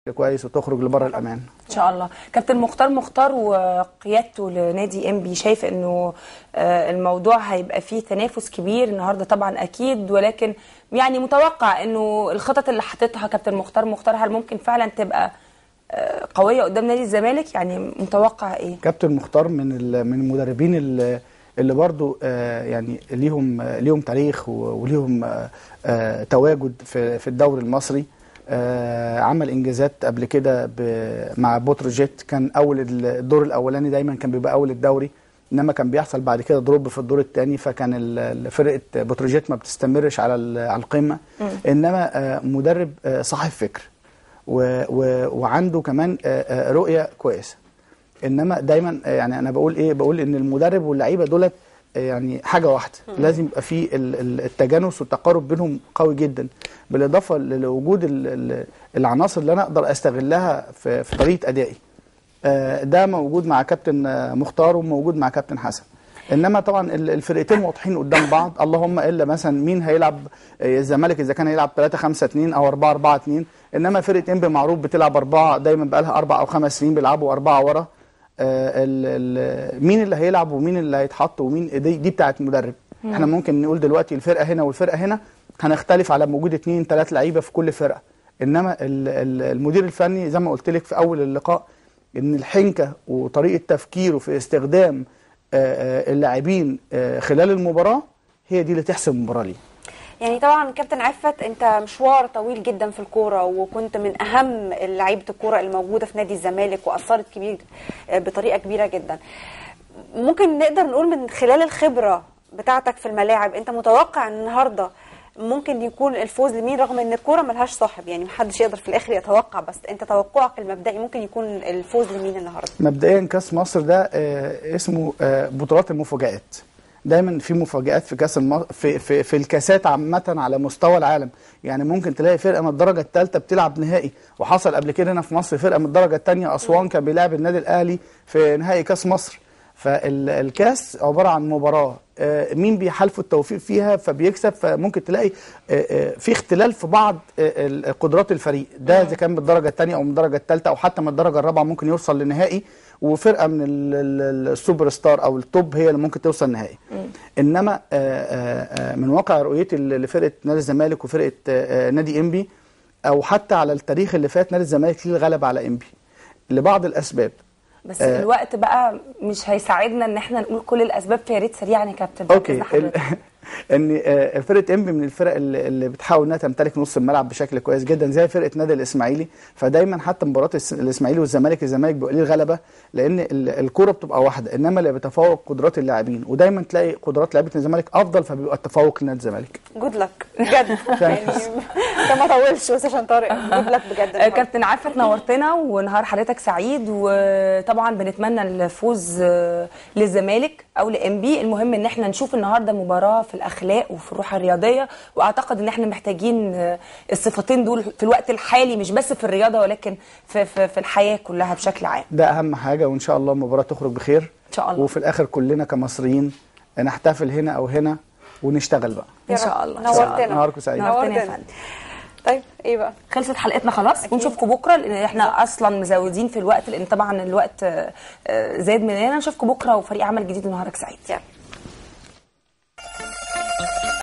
كويس وتخرج لبره الامان ان شاء الله. كابتن مختار وقيادته لنادي انبي شايف انه الموضوع هيبقى فيه تنافس كبير النهارده طبعا اكيد، ولكن يعني متوقع انه الخطط اللي حاططها كابتن مختار هل ممكن فعلا تبقى قويه قدام نادي الزمالك؟ يعني متوقع ايه؟ كابتن مختار من المدربين اللي برضو يعني ليهم تاريخ وليهم تواجد في الدوري المصري. عمل انجازات قبل كده مع بتروجيت، كان اول الدور الاولاني دايما كان بيبقى اول الدوري، انما كان بيحصل بعد كده دروب في الدور الثاني، فكان فرقه بتروجيت ما بتستمرش على القمه. انما مدرب صاحب فكر وعنده كمان رؤيه كويسه. انما دايما يعني انا بقول ان المدرب واللعيبه دولت يعني حاجه واحده، لازم يبقى في التجانس والتقارب بينهم قوي جدا، بالاضافه لوجود العناصر اللي انا اقدر استغلها في طريقه ادائي. ده موجود مع كابتن مختار وموجود مع كابتن حسن. انما طبعا الفرقتين واضحين قدام بعض، اللهم الا مثلا مين هيلعب الزمالك اذا كان هيلعب 3-5-2 او 4-4-2، انما فرقه انبي معروف بتلعب 4 دايما، بقى لها 4 أو 5 سنين بيلعبوا 4 ورا. مين اللي هيلعب ومين اللي هيتحط ومين دي بتاعت مدرب. احنا ممكن نقول دلوقتي الفرقه هنا والفرقه هنا، هنختلف على وجود 2-3 لعيبه في كل فرقه، انما المدير الفني زي ما قلت لك في اول اللقاء ان الحنكه وطريقه تفكيره في استخدام اللاعبين خلال المباراه هي دي اللي تحسم المباراه ليه. يعني طبعا كابتن عفت، انت مشوار طويل جدا في الكوره، وكنت من اهم لعيبه الكوره الموجوده في نادي الزمالك، واثرت بطريقه كبيره جدا. ممكن نقدر نقول من خلال الخبره بتاعتك في الملاعب، انت متوقع ان النهارده ممكن يكون الفوز لمين، رغم ان الكوره ملهاش صاحب، يعني محدش يقدر في الاخر يتوقع، بس انت توقعك المبدئي ممكن يكون الفوز لمين النهارده؟ مبدئيا كاس مصر ده اسمه بطولات المفاجآت. دايما في مفاجآت في كاس في الكاسات عامه على مستوى العالم. يعني ممكن تلاقي فرقه من الدرجه الثالثه بتلعب نهائي، وحصل قبل كده هنا في مصر فرقه من الدرجه الثانيه اسوان كان بيلعب النادي الاهلي في نهائي كاس مصر. فالكاس عباره عن مباراه مين بيحالفوا التوفيق فيها فبيكسب، فممكن تلاقي في اختلال في بعض قدرات الفريق ده، اذا كان بالدرجه الثانيه او من الدرجه الثالثه او حتى من الدرجه الرابعه ممكن يوصل لنهائي، وفرقه من السوبر ستار او التوب هي اللي ممكن توصل نهائي. انما من واقع رؤيتي لفرقه نادي الزمالك وفرقه نادي انبي، او حتى على التاريخ اللي فات، نادي الزمالك ليه الغلبه على انبي لبعض الاسباب. بس الوقت بقى مش هيساعدنا ان احنا نقول كل الاسباب، فيا ريت سريعا يا كابتن. اوكي. ان فرقه انبي من الفرق اللي بتحاول انها تمتلك نص الملعب بشكل كويس جدا، زي فرقه نادي الاسماعيلي. فدايما حتى مباراه الاسماعيلي والزمالك، الزمالك بيبقى ليه الغلبه لان الكوره بتبقى واحده، انما اللي بيتفوق قدرات اللاعبين، ودايما تلاقي قدرات لعيبه الزمالك افضل، فبيبقى التفوق لنادي الزمالك. جود لك بجد. يعني انت ما طولش بس عشان طارق، جود لك بجد. كابتن عفت نورتنا ونهار حضرتك سعيد، وطبعا بنتمنى الفوز للزمالك او لانبي. المهم ان احنا نشوف النهارده مباراه في الاخلاق وفي الروح الرياضيه، واعتقد ان احنا محتاجين الصفتين دول في الوقت الحالي، مش بس في الرياضه ولكن في الحياه كلها بشكل عام. ده اهم حاجه، وان شاء الله المباراه تخرج بخير ان شاء الله، وفي الاخر كلنا كمصريين نحتفل هنا او هنا ونشتغل بقى ان شاء الله. نورتنا. نهاركم سعيد. نورتنا يا فندم. طيب ايه بقى؟ خلصت حلقتنا خلاص، ونشوفكم بكره لان احنا اصلا مزودين في الوقت، لان طبعا الوقت زاد مننا. نشوفكم بكره وفريق عمل جديد. ونهارك سعيد.